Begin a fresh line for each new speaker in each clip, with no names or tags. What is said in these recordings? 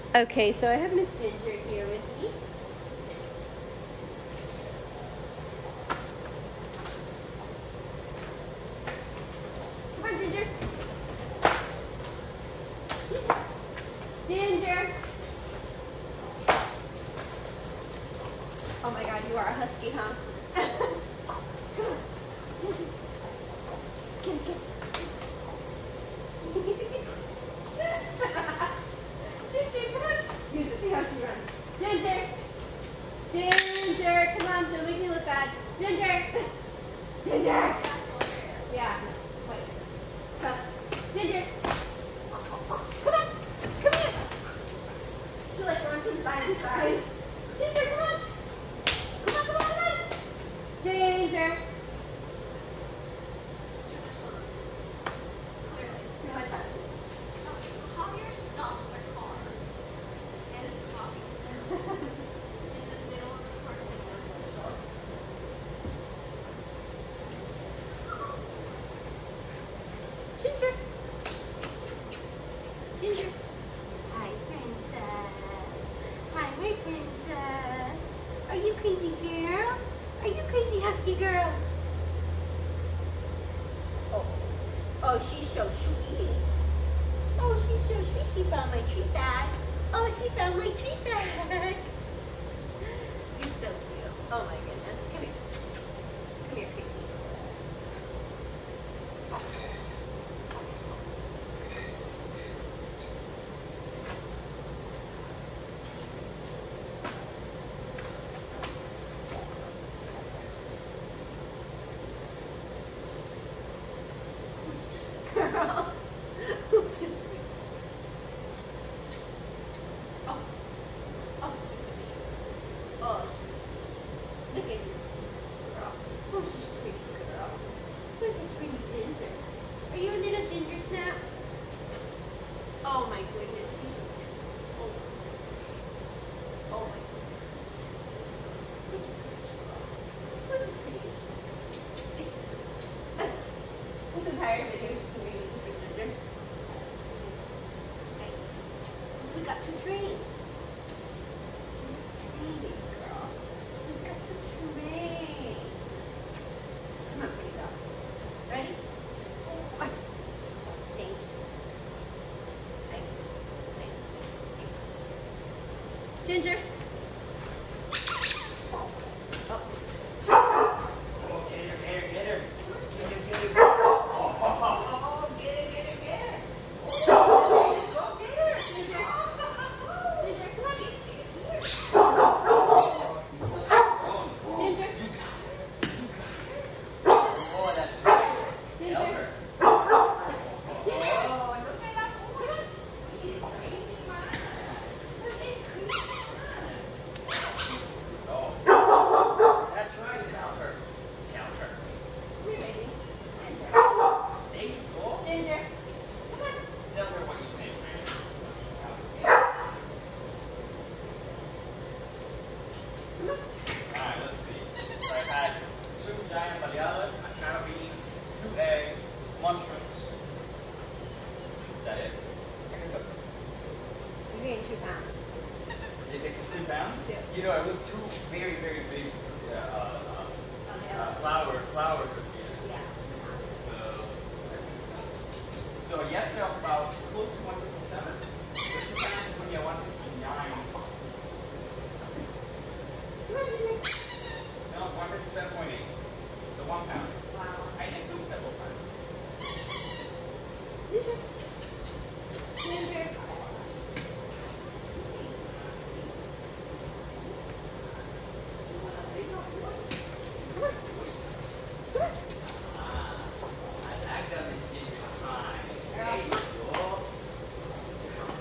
Okay, so I have Miss Ginger here with me. Come on, Ginger. Ginger. Oh my God, you are a husky, huh? Come on. Come. Ginger, come on. You see how she runs. Ginger. Ginger, come on. Don't make me look bad. Ginger. Ginger. Yeah. Wait. Come. Ginger. Come on. Come here. She like runs from side to side. Ginger, come on. Come on, come on, come on. Ginger. Too much husky.
Javier stopped the car and is talking in the middle of the parking lot.
Ginger. Ginger.
Hi, princess. Hi, my princess. Are you crazy girl? Are you crazy husky girl?
Oh, she's so sweet.
Oh, she's so sweet. She found my treat bag. Oh, she found my treat bag. You're so cute.
Oh my goodness. Come here. Come here, Casey. Girl. Who's so sweet? Oh. Oh, she's so sweet. Oh, she's so sweet. Look at this girl. Oh, she's a pretty girl. Who's this pretty Ginger? Are you a little Ginger Snap? Oh my goodness, she's so cute. Oh, oh my goodness. Who's the prettiest girl? Who's the prettiest girl? It's this entire video is just me and Ginger.
Hey, we got to train.
Training, girl.
We got to train.
Come on, pretty girl. Ready?
Oh,
Thank you. Thank you. Thank you. Ginger.
Mushrooms. Is that it? I guess that's it.
You gained 2 pounds.
Did it take 2 pounds?
2.
You know, it was 2 very, very big flour tortillas.
Yeah.
So yesterday I was about close to 157. This is putting me at 159. No, 157.8. So 1 pound.
Wow.
I did do several times.
Ginger. Ginger.
I like that in Ginger's time. There you go.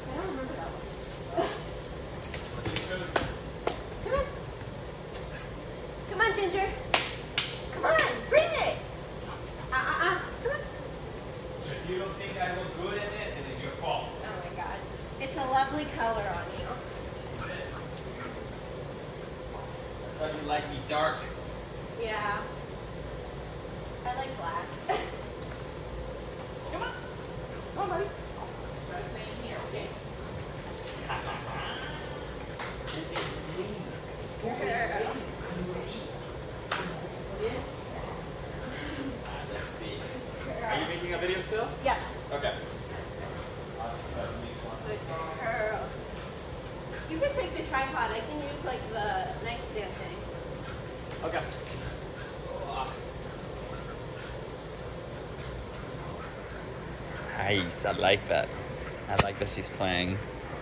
I don't remember that one. Come on. Come on, Ginger. Come on, bring it. Come on.
If you don't think I look good in it, it is your fault.
Oh my god. It's a lovely color on you.
I thought you liked me dark.
Yeah. I like black.
Come on. Come on, buddy. Try to stay in here, okay? Let's see. Are you making a video still?
Yeah.
Okay.
Good girl. You can take the tripod. I can use like the nightstand thing.
Okay. Nice, I like that. I like that she's playing.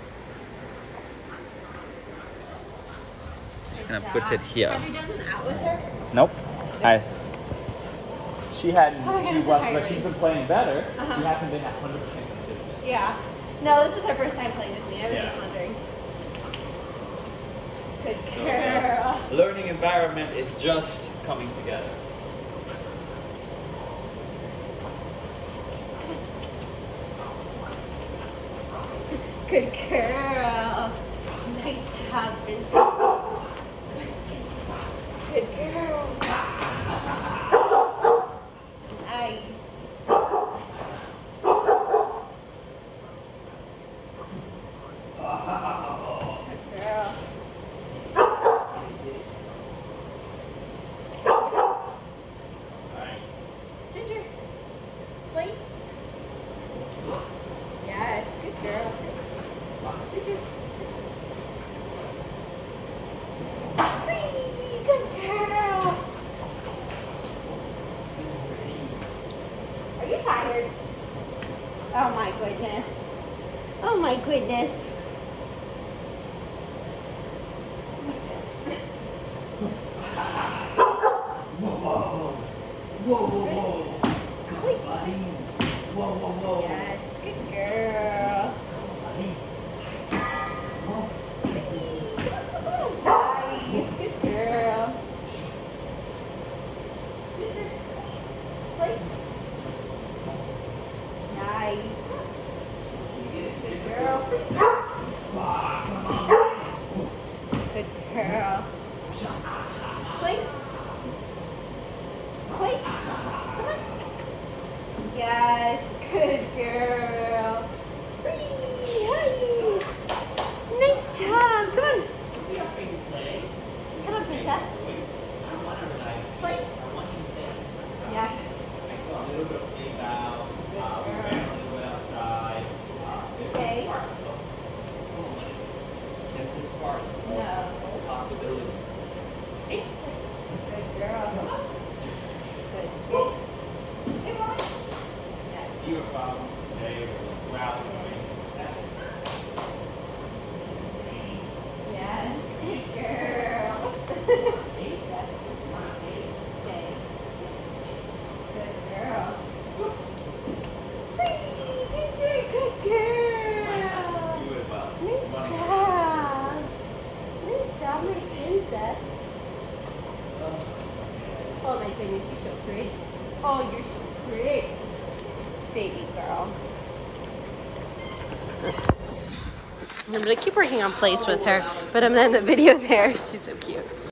Just gonna put it here.
Have you done an out with her?
Nope. She hadn't.
Oh,
She
it's
was,
tiring.
but she's been playing better.
Uh-huh.
She hasn't been 100% consistent.
Yeah. No, this is her first time playing with me. I was just wondering. Good
So,
girl.
learning environment is just coming together.
Good girl. Nice job, Vincent. Good girl. Nice. Good girl.
Alright.
Ginger, place. Yes, good girl. Sit. Ginger. Whee, good girl. Are you tired? Oh my goodness. Oh my goodness.
Whoa.
Please.
Buddy. Whoa.
Yes, good girl.
Buddy.
Nice, good girl. Place. Nice. Good girl. Good girl. Place. Place. Come on. Yes, good girl. Whee, nice. Nice job. Come on. Come on, princess. Place. Yes.
I saw a little bit of play now. We ran a little bit outside. There's
Okay.
sparks though. There's the sparks.
No.
Possibility.
Good girl. Good. Yes.
Zero problems today. We're out doing
Yes. Good girl. Yes. Stay. Good girl. Whee, Ginger, good girl.
Do it well.
Nice job. Nice job, my princess. Oh my goodness, you're so pretty. Oh, you're so pretty. Baby girl. I'm going to keep working on place with her, but I'm going to end the video there. She's so cute.